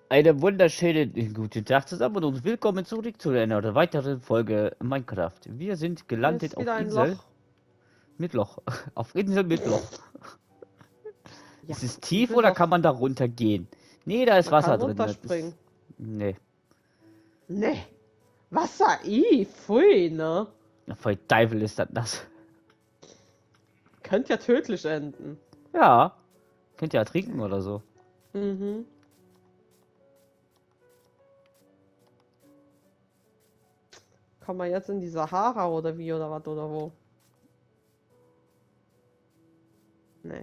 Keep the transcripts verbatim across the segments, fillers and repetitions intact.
Eine wunderschöne guten Tag zusammen und willkommen zurück zu einer weiteren Folge Minecraft. Wir sind Hier gelandet ist auf wieder ein Insel Loch. mit Loch. Auf Insel mit Loch. Ja, Ist es tief Insel oder kann Loch. man da runtergehen? Nee, da ist Man kann Wasser drin. Das ist. runterspringen. Nee. Ne, Wasser, i, pfui, ne? Voll Teufel ist das nass. Könnte ja tödlich enden. Ja. Könnt ihr ertrinken oder so. Mhm. Kommen wir jetzt in die Sahara oder wie oder was oder wo? Ne.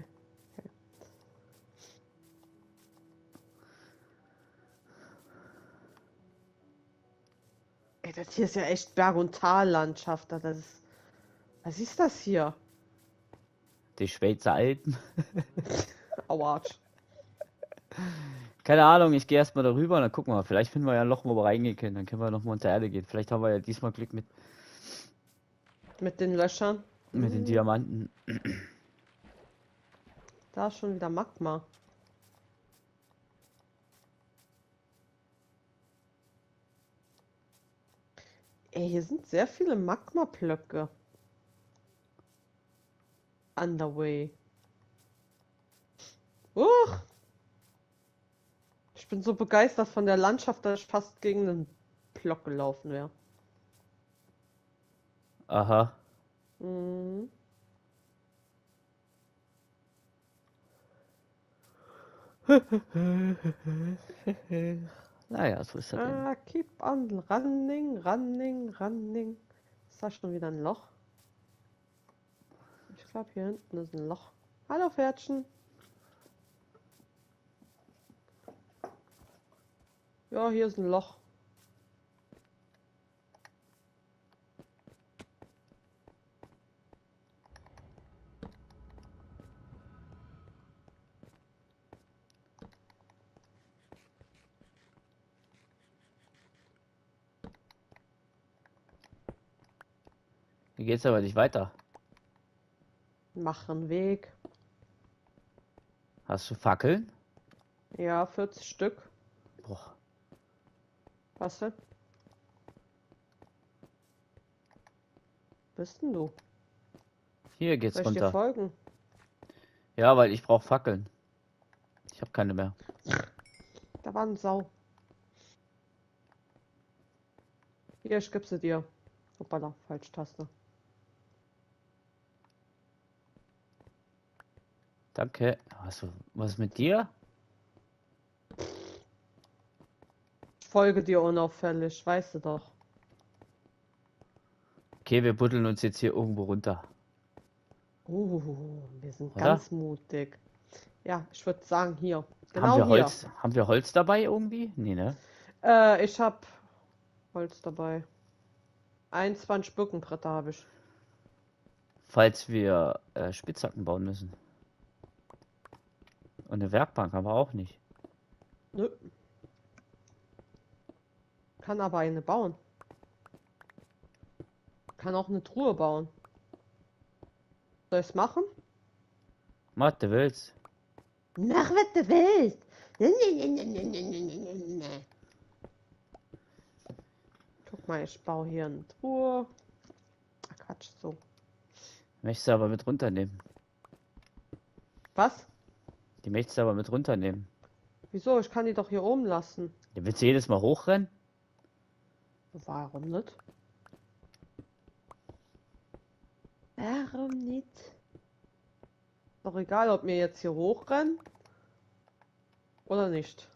Ey, das hier ist ja echt Berg- und Tallandschaft. Das ist. Was ist das hier? Die Schweizer Alpen. Autsch. Keine Ahnung, ich gehe erstmal darüber und dann gucken wir. Vielleicht finden wir ja ein Loch, wo wir reingehen können. Dann können wir nochmal unter Erde gehen. Vielleicht haben wir ja diesmal Glück mit, Mit den Löchern. mit den Hm, Diamanten. da ist schon wieder Magma. Ey, hier sind sehr viele Magma-Blöcke. Underway. Uch! Ich bin so begeistert von der Landschaft, dass ich fast gegen einen Block gelaufen wäre. Aha. Mhm. Naja, so ist das eben. Ah, keep on running, running, running. Ist da schon wieder ein Loch? Ich glaube, hier hinten ist ein Loch. Hallo, Pferdchen. Ja, hier ist ein Loch. Hier geht's aber nicht weiter. Mach einen Weg. Hast du Fackeln? Ja, vierzig Stück. Boah. Was denn? Bist denn du? Hier Soll geht's ich dir runter. folgen? Ja, weil ich brauche Fackeln. Ich habe keine mehr. Da war ein Sau. Hier, ich geb sie dir. Hoppala, falsch Taste. Danke. Hast du was mit dir? Ich folge dir unauffällig, weißt du doch. Okay, wir buddeln uns jetzt hier irgendwo runter. Uh, wir sind Oder? ganz mutig. Ja, ich würde sagen hier. Haben Genau wir hier. Holz? Haben wir Holz dabei irgendwie? Nee, ne? Äh, ich hab Holz dabei. einundzwanzig Birkenbretter habe ich. Falls wir äh, Spitzhacken bauen müssen. Und eine Werkbank haben wir auch nicht. Nö. Kann aber eine bauen. Kann auch eine Truhe bauen. Soll ich's machen? Mach, du willst. Mach, was du willst. Guck mal, ich baue hier eine Truhe. Ach, Quatsch, so. Möchtest du aber mit runternehmen. Was? Die möchtest du aber mit runternehmen. Wieso? Ich kann die doch hier oben lassen. Ja, willst du jedes Mal hochrennen? Warum nicht? Warum nicht? Doch egal, ob wir jetzt hier hochrennen oder nicht.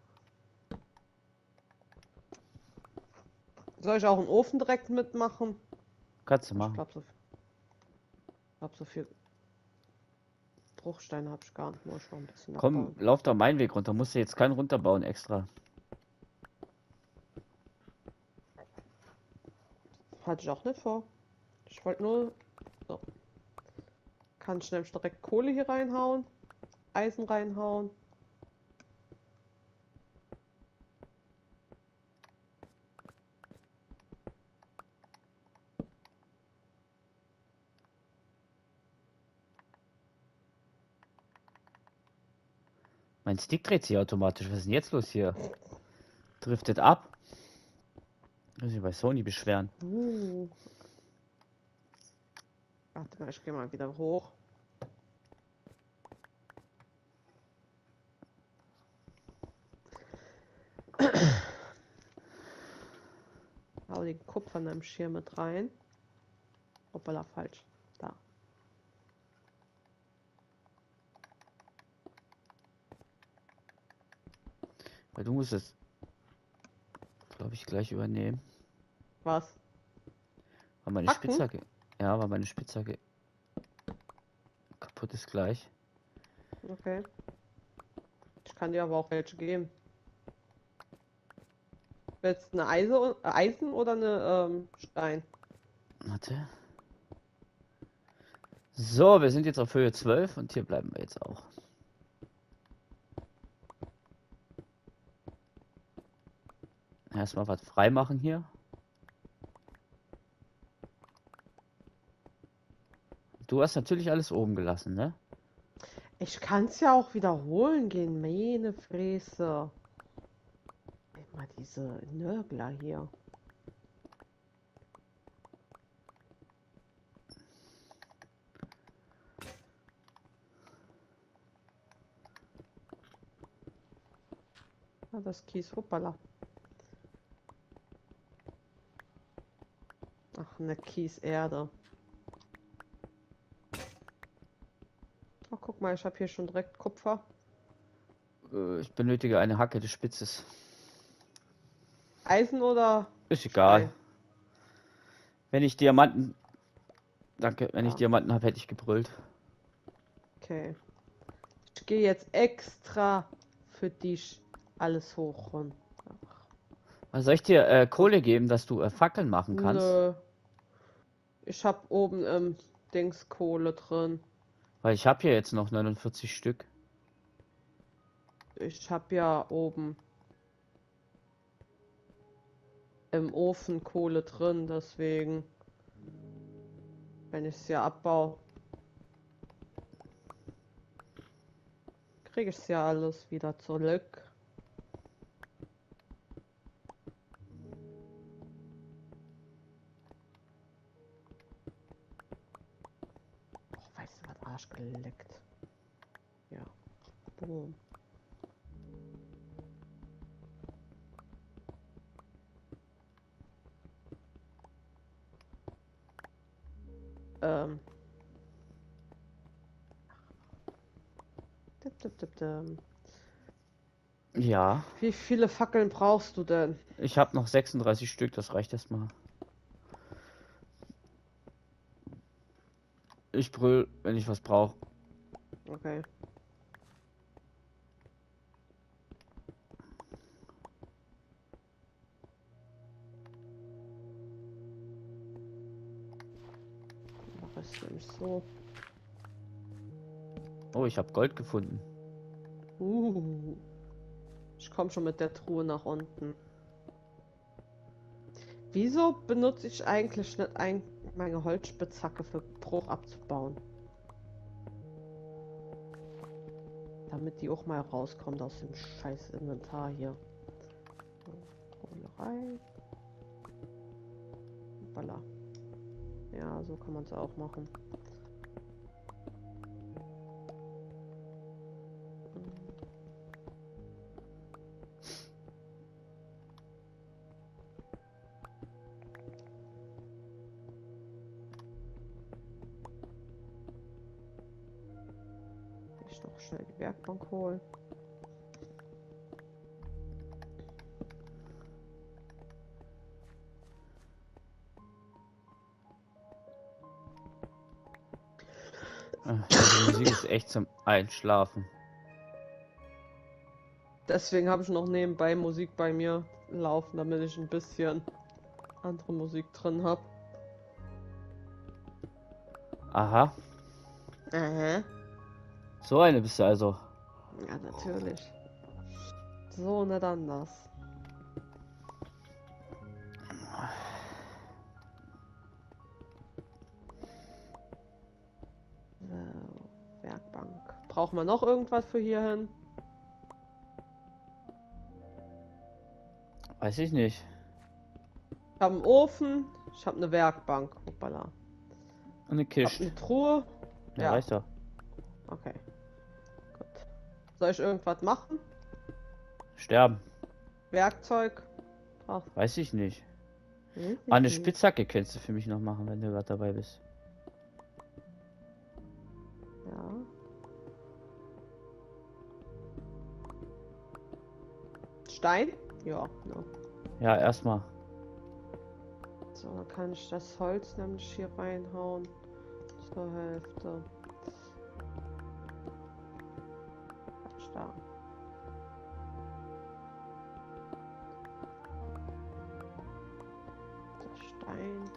Soll ich auch einen Ofen direkt mitmachen? Kannst du Ich machen. glaube, so, glaub, so viel Bruchsteine habe ich gar nicht. Muss ich noch ein bisschen Komm, abbauen. lauf doch meinen Weg runter. Musst du jetzt keinen runterbauen extra. Hatte ich auch nicht vor. Ich wollte nur. So. Kann ich nämlich direkt Kohle hier reinhauen. Eisen reinhauen. Mein Stick dreht sich automatisch. Was ist denn jetzt los hier? Driftet ab. Muss ich bei Sony beschweren. Uh. Warte mal, ich gehe mal wieder hoch. Hau den Kupfer in einem Schirm mit rein. Hoppala, falsch. Da. Weil du musst es, glaube ich, gleich übernehmen. Was? Weil meine Hacken? Spitzhacke. Ja, weil meine Spitzhacke kaputt ist gleich. Okay. Ich kann dir aber auch welche geben. Willst du eine Eise, äh, Eisen oder eine ähm, Stein? Warte. So, wir sind jetzt auf Höhe zwölf und hier bleiben wir jetzt auch. Erstmal was freimachen hier. Du hast natürlich alles oben gelassen, ne? Ich kann es ja auch wiederholen gehen. Meine Fresse. Immer diese Nörgler hier. Ah, das Kies, hoppala. Ach, eine Kieserde. Ach, guck mal, ich habe hier schon direkt Kupfer. Äh, Ich benötige eine Hacke des Spitzes. Eisen oder Ist egal. Stein? Wenn ich Diamanten. Danke, wenn ich Ja, Diamanten habe, hätte ich gebrüllt. okay. Ich gehe jetzt extra für dich alles hoch und Was soll ich dir äh, Kohle geben, dass du äh, Fackeln machen kannst? nö. Ich habe oben im Dings Kohle drin. Weil ich habe hier jetzt noch neunundvierzig Stück. Ich habe ja oben im Ofen Kohle drin, deswegen, wenn ich es ja abbaue, kriege ich es ja alles wieder zurück. Och, weißt du was, Arsch geleckt. Ja, boom. Ähm. Dip, dip, dip, dim. Ja, Wie viele Fackeln brauchst du denn? ich habe noch sechsunddreißig Stück, das reicht erstmal. Ich brüll, wenn ich was brauche. Okay. Mach es nämlich so. Oh, ich habe Gold gefunden. Uh. Ich komme schon mit der Truhe nach unten. Wieso benutze ich eigentlich nicht ein, meine Holzspitzhacke für Bruch abzubauen? Damit die auch mal rauskommt aus dem scheiß Inventar hier. Kohle rein. Hoppala. Ja, so kann man es auch machen. Ich noch schnell die Werkbank holen. Ah, die Musik ist echt zum Einschlafen. Deswegen habe ich noch nebenbei Musik bei mir laufen, damit ich ein bisschen andere Musik drin habe. Aha, Aha. so eine bist du also. Ja, natürlich. So, nicht anders. So, Werkbank. Brauchen wir noch irgendwas für hier hin? Weiß ich nicht. Ich habe einen Ofen, ich habe eine Werkbank. Hoppala. Und eine Ich habe Kiste. eine Truhe. Ja, Ja, reicht doch. okay. Gut. Soll ich irgendwas machen? Sterben. Werkzeug? Ach, Weiß ich nicht. weiß Ah, eine ich nicht. Spitzhacke könntest du für mich noch machen, wenn du gerade dabei bist. Ja. Stein? Ja, ne. Ja, erstmal. So, dann kann ich das Holz nämlich hier reinhauen. Zur Hälfte. Quatsch, da. Der Stein.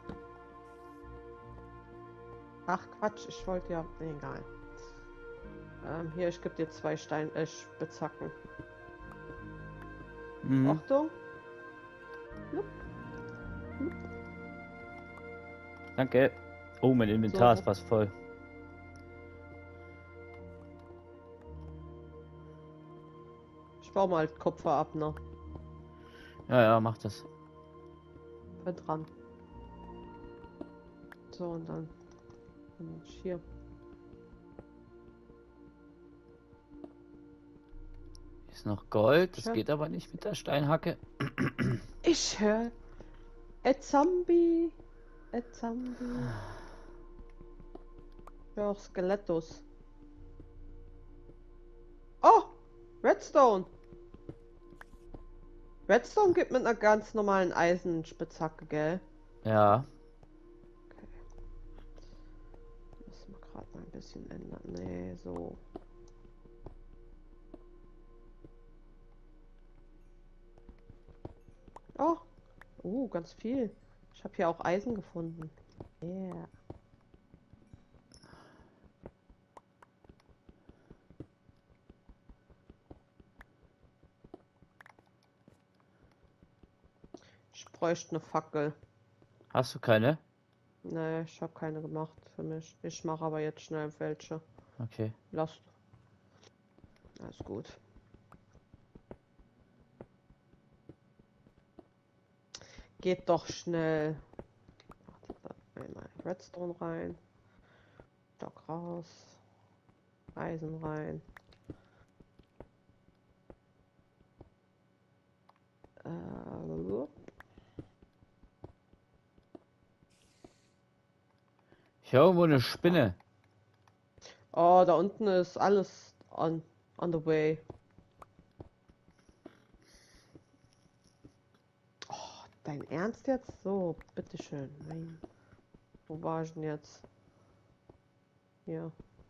Ach Quatsch, ich wollte ja. Nee, egal. Ähm, hier, ich gebe dir zwei Stein, äh, Spitzhacken. Mhm. Achtung. Danke. Oh, mein Inventar So. ist fast voll. Ich baue mal Kupfer ab, ne? Ja, ja, mach das. Bin dran. So, und dann. Und hier. Ist noch Gold. Das Tja. geht aber nicht mit der Steinhacke. Ich höre. A Zombie. A Zombie. Ja, auch Skelettos. Oh! Redstone! Redstone gibt mit einer ganz normalen Eisenspitzhacke, gell? Ja. Okay. Müssen wir gerade mal ein bisschen ändern. Nee, so. Oh! Uh, ganz viel. Ich habe hier auch Eisen gefunden. Yeah. Ich bräuchte eine Fackel. Hast du keine? Nee, ich habe keine gemacht für mich. Ich mache aber jetzt schnell welche. Okay. Lass. Alles gut. Geht doch schnell. Einmal Redstone rein. Stock raus. Eisen rein. Äh, Ich höre irgendwo eine Spinne. oh, da unten ist alles on, on the way. Oh, dein Ernst jetzt? So, bitteschön. Nein. Wo war ich denn jetzt? Hier.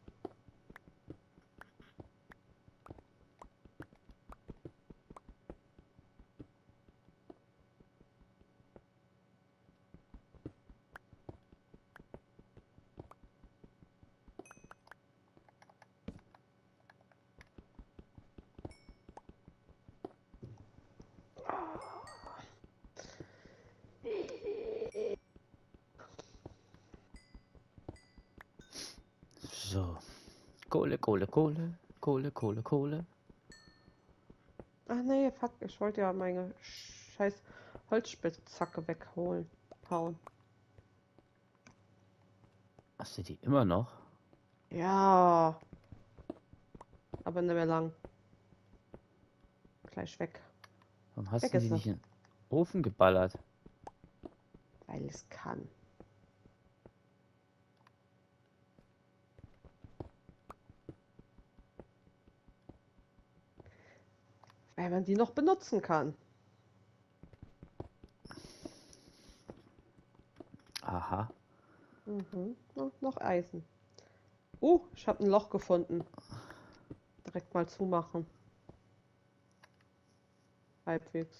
So. Kohle, Kohle, Kohle. Kohle, Kohle, Kohle. Ach nee, fuck, ich wollte ja meine scheiß Holzspitzhacke wegholen. Hauen. Hast du die immer noch? Ja. Aber nicht mehr lang. Gleich weg. Warum hast Weg du ist die sie. nicht in den Ofen geballert? Weil es kann. Weil man die noch benutzen kann. Aha. Mhm. Und noch Eisen. Uh, ich habe ein Loch gefunden. Direkt mal zumachen. Halbwegs.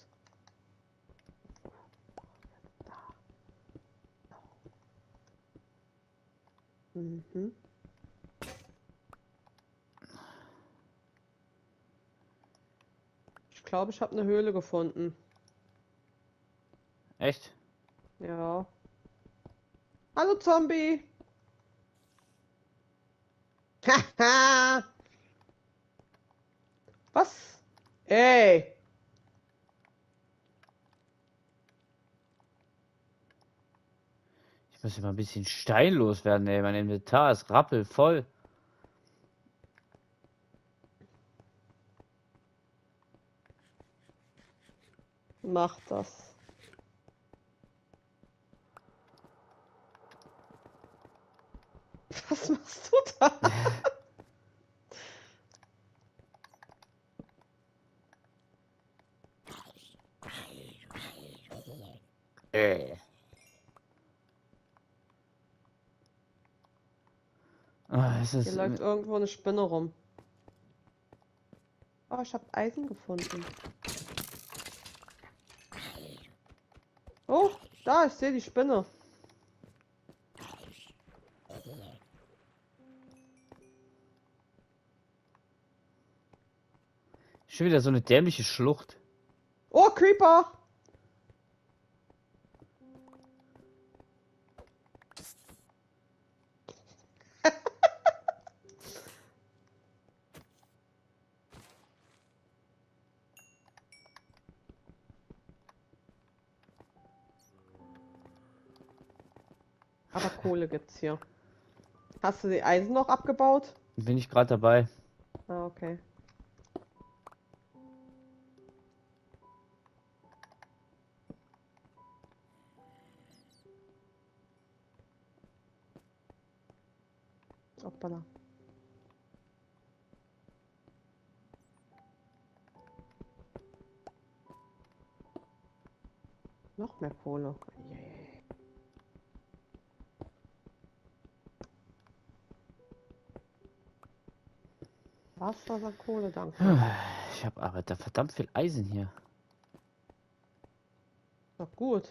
Da. Mhm. Ich glaube, ich habe eine Höhle gefunden. Echt? Ja. Hallo Zombie! Haha! Was? Ey! Ich muss immer ein bisschen Stein loswerden, ey. Mein Inventar ist rappelvoll. Mach das. Was machst du da? Äh. Ah, es Hier ist, läuft irgendwo eine Spinne rum. Oh, ich habe Eisen gefunden. Oh, da, ich sehe die Spinne. schon wieder so eine dämliche Schlucht. Oh, Creeper! Aber Kohle gibt's hier. Hast du die Eisen noch abgebaut? Bin ich gerade dabei. Ah, okay. Hoppala. Noch mehr Kohle. Eieiei. Was war Kohle, danke. Ich habe aber da verdammt viel Eisen hier. Doch gut.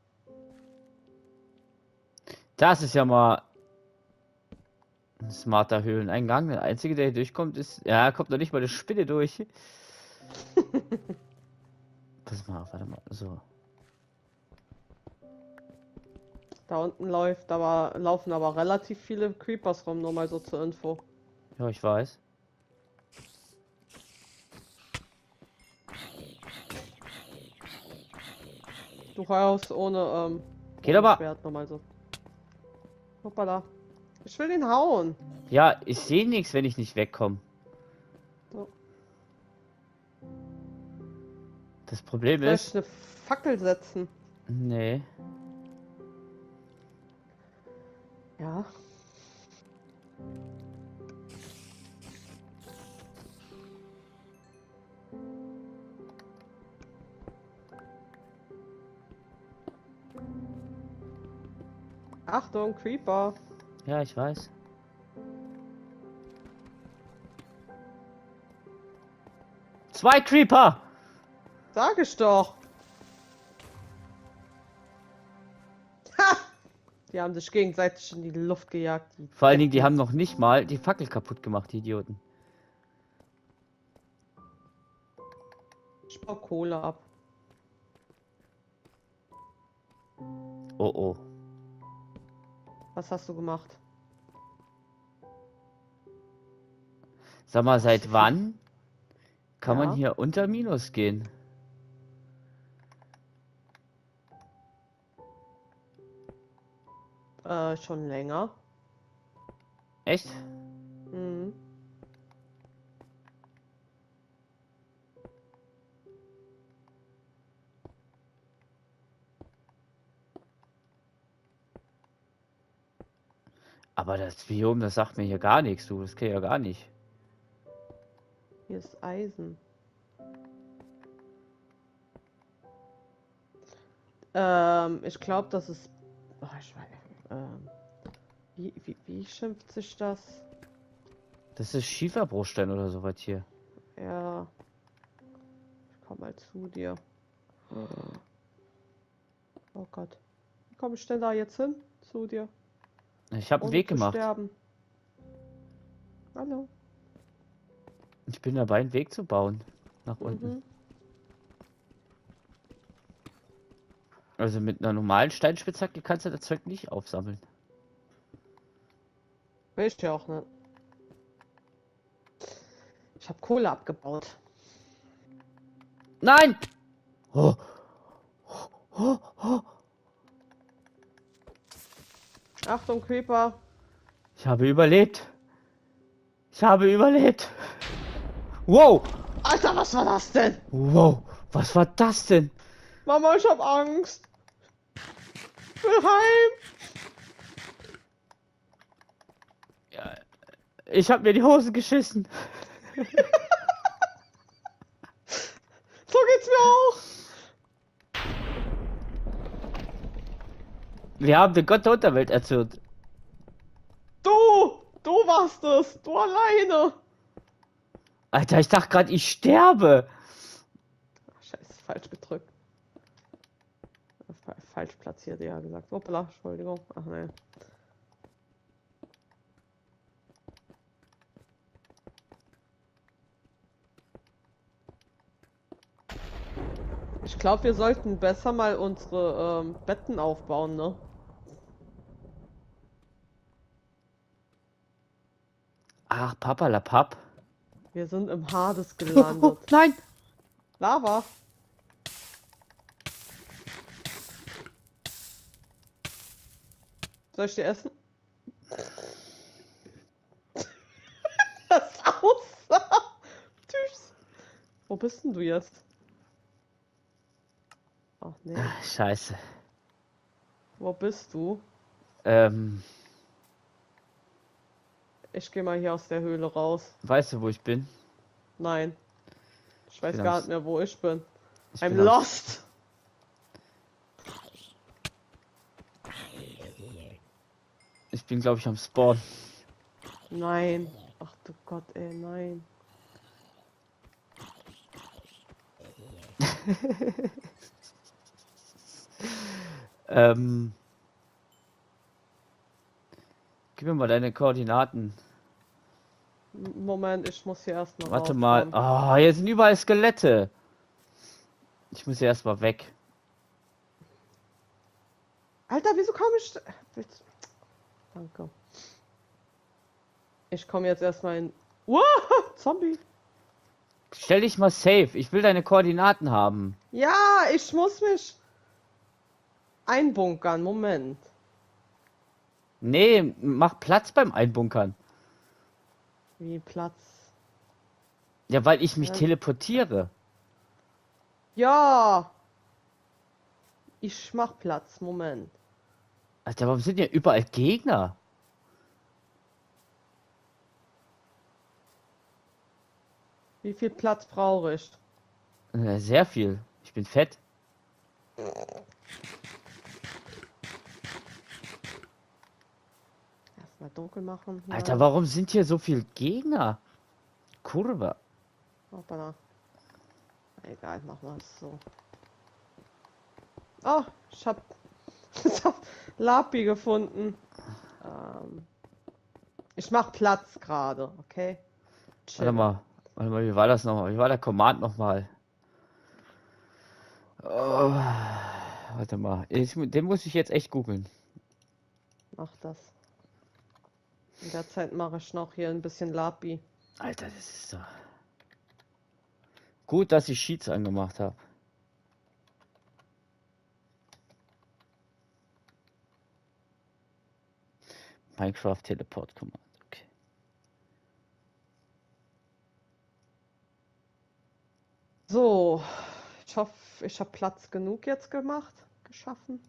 Das ist ja mal ein smarter Höhleneingang. Der einzige, der hier durchkommt, ist. Ja, kommt noch nicht mal eine Spinne durch. Pass mal auf, warte mal. So. Da unten läuft aber, laufen aber relativ viele Creepers rum, nur mal so zur Info. Ja, ich weiß. Du raus ohne, ähm, Geht ohne aber. Schwert, nur mal so. Hoppala. Ich will ihn hauen. Ja, ich sehe nichts, wenn ich nicht wegkomme. So. Das Problem Soll ist. ich eine Fackel setzen? Nee. Ja. Achtung, Creeper. Ja, ich weiß. Zwei Creeper! Sag ich doch. Ha! Die haben sich gegenseitig in die Luft gejagt. Die Vor allen Dingen, die Deppen. haben noch nicht mal die Fackel kaputt gemacht, die Idioten. Ich baue Kohle ab. Oh oh. Was hast du gemacht? Sag mal, Hast seit du wann kann man Ja. hier unter Minus gehen? Äh, schon länger. Echt? Mhm. Aber das Biom, das sagt mir hier gar nichts, du. Das kenn ich ja gar nicht. Hier ist Eisen. Ähm, ich glaube, das ist. Oh, ich weiß. Ähm, wie, wie, wie schimpft sich das? Das ist Schieferbruchstein oder sowas hier. Ja. Ich komm mal zu dir. Oh Gott. Wie komme ich denn da jetzt hin? Zu dir. Ich habe einen Ohne Weg zu gemacht. sterben. Hallo. Ich bin dabei, einen Weg zu bauen. Nach unten. Mhm. Also mit einer normalen Steinspitzhacke kannst du das Zeug nicht aufsammeln. Will ich ja auch nicht. Ich habe Kohle abgebaut. Nein! Oh. Oh, oh. Achtung, Creeper. Ich habe überlebt. Ich habe überlebt. Wow. Alter, was war das denn? Wow. Was war das denn? Mama, ich hab Angst. Ich will heim. Ja, ich habe mir die Hose geschissen. So geht's mir auch. Wir haben den Gott der Unterwelt erzürnt. Du, du warst es. Du alleine. Alter, ich dachte gerade, ich sterbe. Ach, scheiße, falsch gedrückt. Fa- Falsch platziert, ja gesagt. Hoppla, Entschuldigung. Ach nein. Ich glaube, wir sollten besser mal unsere ähm, Betten aufbauen, ne? Ach, Papa la Papp. Wir sind im Hades Oh, gelandet. nein. Lava. Soll ich dir essen? Das aussah. Tschüss. Wo bist denn du jetzt? Ach nee. Ach, scheiße. Wo bist du? Ähm, Ich gehe mal hier aus der Höhle raus. weißt du, wo ich bin? Nein. Ich weiß bin gar am- nicht mehr, wo ich bin. Ich I'm bin am- lost. Ich bin, glaube ich, am Spawn. Nein. Ach du Gott, ey, nein. Ähm, gib mir mal deine Koordinaten. M- Moment, ich muss hier erstmal Warte mal. rauskommen. Ah, hier sind überall Skelette. Ich muss hier erstmal weg. Alter, wieso komme ich... Willst- Danke. Ich komme jetzt erstmal in... Wow, Zombie. Stell dich mal safe. Ich will deine Koordinaten haben. Ja, ich muss mich einbunkern. Moment. Nee, mach Platz beim Einbunkern. Wie Platz. Ja, weil ich mich Ja. teleportiere. Ja. Ich mach Platz. Moment. Alter, warum sind hier überall Gegner? Wie viel Platz brauche ich? Äh, Sehr viel. Ich bin fett. Erstmal dunkel machen. Alter, Nein. warum sind hier so viele Gegner? Kurve. Hoppala. Egal, machen wir es so. Oh, ich hab, ich hab Lapi gefunden. Ähm, ich mach Platz gerade, okay? Chill. Warte mal. Warte mal, wie war das nochmal? Wie war der Command nochmal? Oh, warte mal. Ich, den muss ich jetzt echt googeln. Mach das. In der Zeit mache ich noch hier ein bisschen Lapi. Alter, das ist so. Gut, dass ich Sheets angemacht habe. Minecraft Teleport Command. Okay. So, ich hoffe, ich habe Platz genug jetzt gemacht, geschaffen.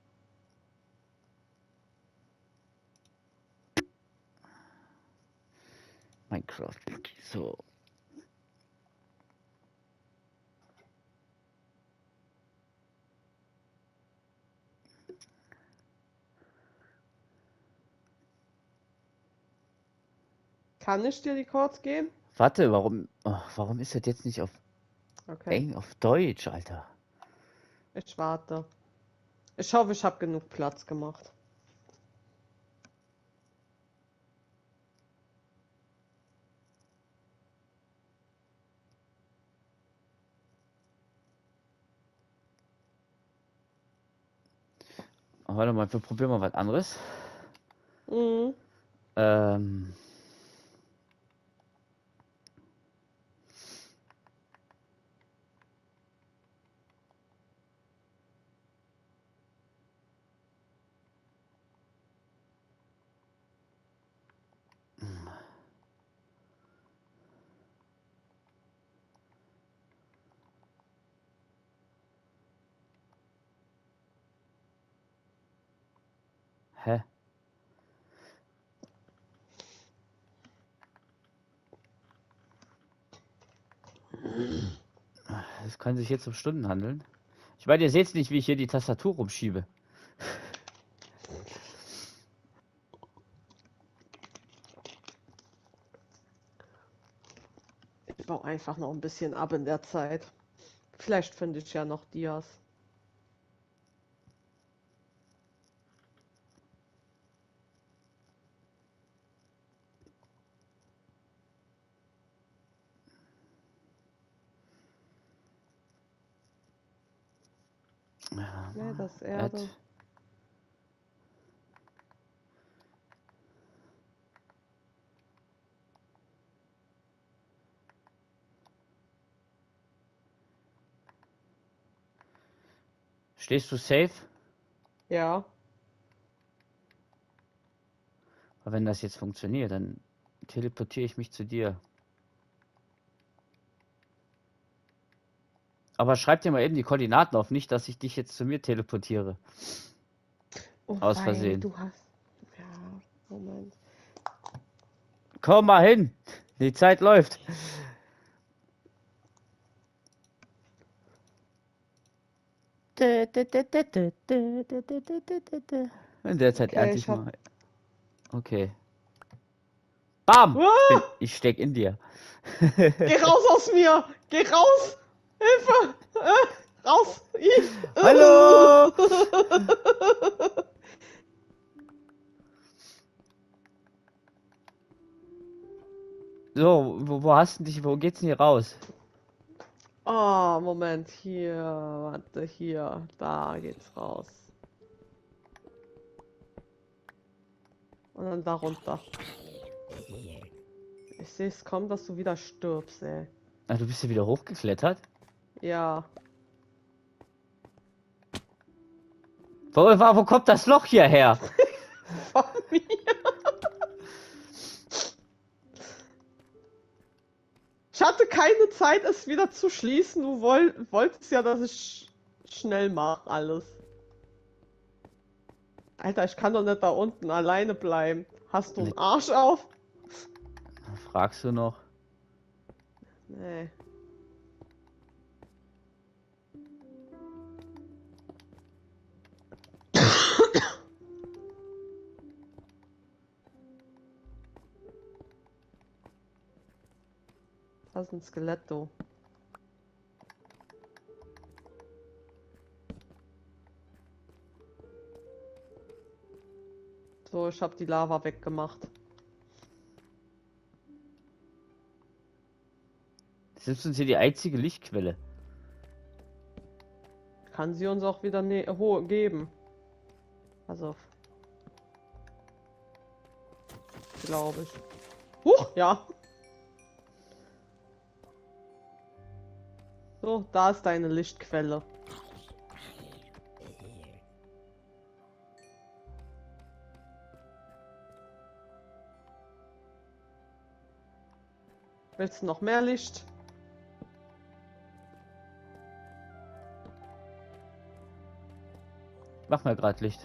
Minecraft Wiki. So. Kann ich dir die Codes geben? Warte, warum. Oh, warum ist das jetzt nicht auf Okay, Eng auf Deutsch, Alter? ich warte. Ich hoffe, ich habe genug Platz gemacht. Oh, warte mal, wir probieren mal was anderes. Mhm. Ähm. Hä? Es kann sich jetzt um Stunden handeln. Ich meine, ihr seht nicht, wie ich hier die Tastatur rumschiebe. Ich baue einfach noch ein bisschen ab in der Zeit. Vielleicht finde ich ja noch Dias. Ne, das ist Erde. Erd. Stehst du safe? Ja. Aber wenn das jetzt funktioniert, dann teleportiere ich mich zu dir. Aber schreib dir mal eben die Koordinaten auf, nicht, dass ich dich jetzt zu mir teleportiere. Oh, Aus weil Versehen. Du hast. Ja, Moment. Komm mal hin! Die Zeit läuft. In der Zeit Okay, ernte ich ich hab- mal. Okay. Bam! Ich, bin, Ah! ich steck in dir. Geh raus aus mir! Geh raus! Hilfe! Äh, raus! I. Hallo! So, wo, wo hast du dich, wo geht's denn hier raus? Oh, Moment, hier, warte, hier, da geht's raus. Und dann da runter. Ich sehe es kommen, dass du wieder stirbst, ey. Ah, du bist ja wieder hochgeklettert? Ja. Wo, wo, wo kommt das Loch hierher? Von mir. Ich hatte keine Zeit, es wieder zu schließen. Du woll wolltest ja, dass ich schnell mache alles. Alter, ich kann doch nicht da unten alleine bleiben. Hast du einen Arsch auf? Fragst du noch? Nee. Das ist ein Skeletto. So, ich habe die Lava weggemacht. Das ist uns hier die einzige Lichtquelle. Kann sie uns auch wieder ne ho geben. Also. Glaube ich. Huch, ja. So, da ist deine Lichtquelle. Willst du noch mehr Licht? Mach mal gerade Licht.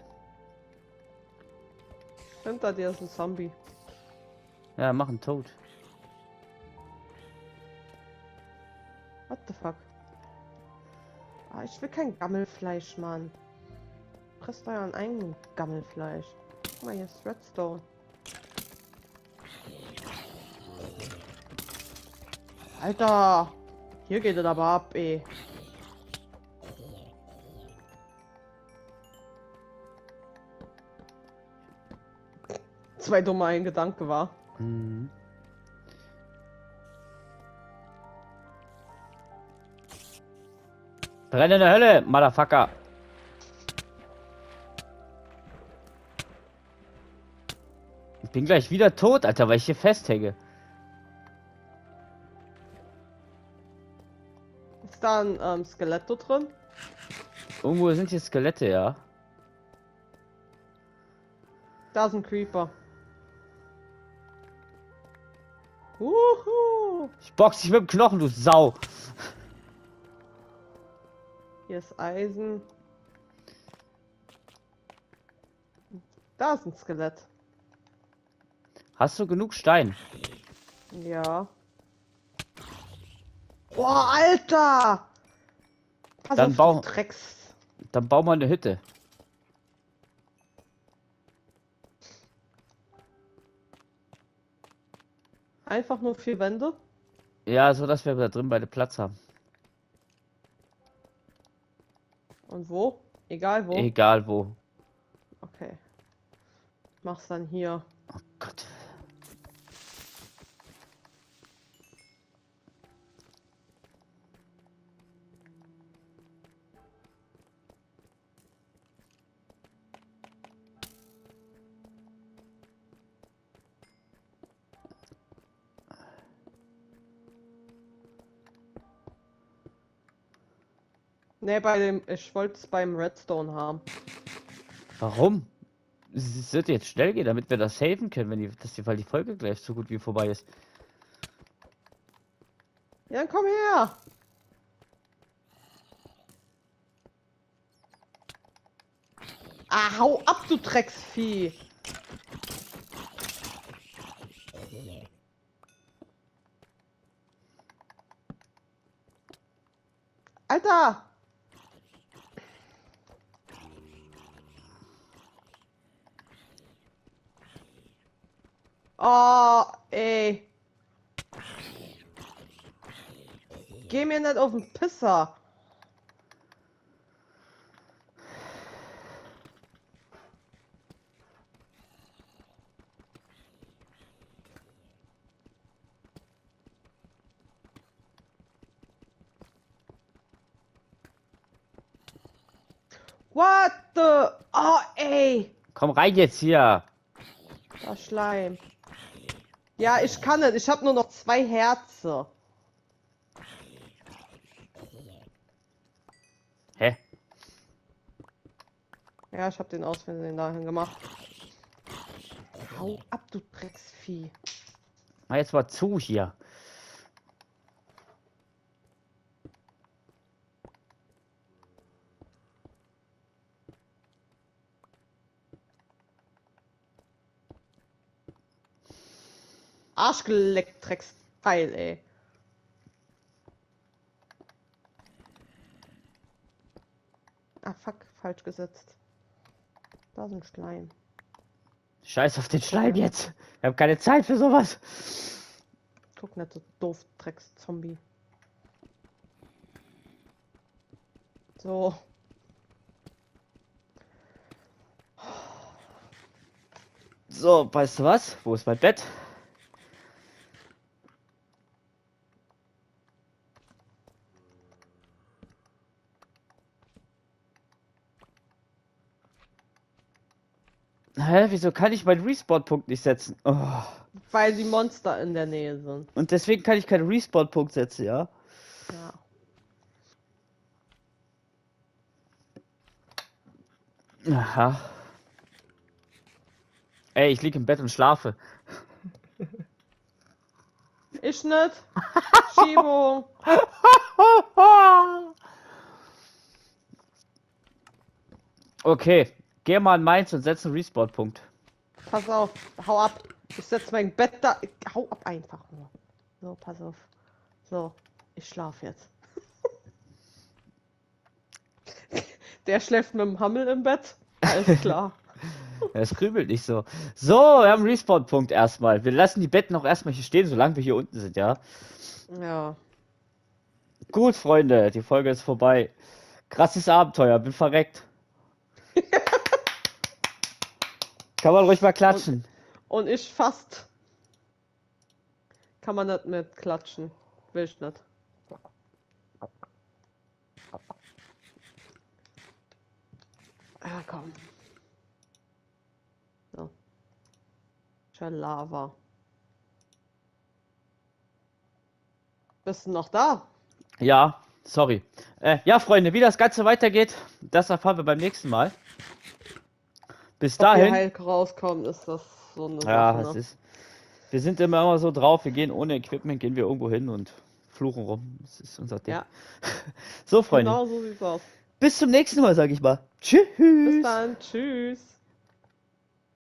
Hinter dir ist ein Zombie. Ja, mach einen Tod. What the fuck? Ah, ich will kein Gammelfleisch, Mann. Presst euren eigenen Gammelfleisch. Guck mal, hier ist Redstone. Alter! Hier geht es aber ab, ey. Zwei dumme ein Gedanke war. Mhm. Brennende Hölle, Motherfucker. Ich bin gleich wieder tot, Alter, weil ich hier festhänge. Ist da ein ähm, Skeletto drin? Irgendwo sind hier Skelette, ja. Da ist ein Creeper. Wuhu! Ich box dich mit dem Knochen, du Sau. Hier ist Eisen. Da ist ein Skelett. Hast du genug Stein? Ja. Boah, Alter! Pass Dann auf, bau- du Drecks. Dann bau mal eine Hütte. Einfach nur vier Wände. Ja, so dass wir da drin beide Platz haben. Und wo? Egal wo. Egal wo. Okay. Mach's dann hier. Oh Gott. Ne, bei dem, ich wollte es beim Redstone haben. Warum? Es wird jetzt schnell gehen, damit wir das saven können, wenn die, dass die, weil die Folge gleich so gut wie vorbei ist. Ja, dann komm her! Ah, hau ab, du Drecksvieh! Alter! Oh, ey. Geh mir nicht auf den Pisser. What the? Oh, ey. Komm rein jetzt hier. Da Schleim. Ja, ich kann nicht. Ich habe nur noch zwei Herzen. Hä? Ja, ich habe den aus Versehen dahin gemacht. Hau ab, du Drecksvieh. Mach jetzt mal zu hier. Arschgeleckt, Drecksteil, ey. Ah, fuck, falsch gesetzt. Da ist ein Schleim. Scheiß auf den Schleim jetzt. Ich habe keine Zeit für sowas. Guck nicht so doof, Drecks-Zombie. So. So, weißt du was? Wo ist mein Bett? Hä? Wieso kann ich meinen Respawn-Punkt nicht setzen? Oh. Weil die Monster in der Nähe sind. Und deswegen kann ich keinen Respawn-Punkt setzen, ja? Ja. Aha. Ey, ich liege im Bett und schlafe. Ich nicht. Schiebung. Okay, geh mal in Mainz und setz einen Respawn-Punkt. Pass auf. Hau ab. Ich setz mein Bett da. Ich, hau ab einfach nur. So, pass auf. So. Ich schlaf jetzt. Der schläft mit dem Hammel im Bett. Alles klar. Es krümelt nicht so. So, wir haben einen Respawn-Punkt erstmal. Wir lassen die Betten noch erstmal hier stehen, solange wir hier unten sind, ja? Ja. Gut, Freunde, die Folge ist vorbei. Krasses Abenteuer, bin verreckt. Kann man ruhig mal klatschen. Und ich fast. Kann man nicht mit klatschen. Will ich nicht. Ja, komm. So. Schon Lava. Bist du noch da? Ja, sorry. Äh, ja, Freunde, wie das Ganze weitergeht, das erfahren wir beim nächsten Mal. Bis Ob wir dahin. heil rauskommen, ist das so eine Ja, Sache, es ne? ist. Wir sind immer, immer so drauf, wir gehen ohne Equipment, gehen wir irgendwo hin und fluchen rum. Das ist unser Ding. Ja. So, Freunde. Genau so sieht's aus. Bis zum nächsten Mal, sag ich mal. Tschüss. Bis dann. Tschüss.